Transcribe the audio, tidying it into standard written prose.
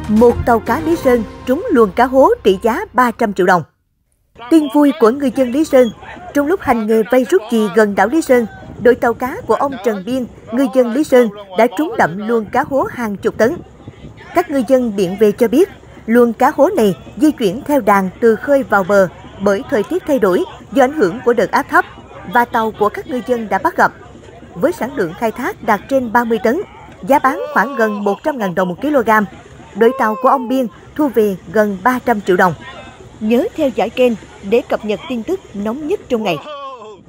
Một tàu cá Lý Sơn trúng luồng cá hố trị giá 300 triệu đồng. Tin vui của người dân Lý Sơn, trong lúc hành nghề vây rút chì gần đảo Lý Sơn, đội tàu cá của ông Trần Biên, ngư dân Lý Sơn đã trúng đậm luồng cá hố hàng chục tấn. Các ngư dân biển về cho biết, luồng cá hố này di chuyển theo đàn từ khơi vào bờ bởi thời tiết thay đổi do ảnh hưởng của đợt áp thấp và tàu của các ngư dân đã bắt gặp. Với sản lượng khai thác đạt trên 30 tấn, giá bán khoảng gần 100.000 đồng 1 kg, đội tàu của ông Biên thu về gần 300 triệu đồng. Nhớ theo dõi kênh để cập nhật tin tức nóng nhất trong ngày.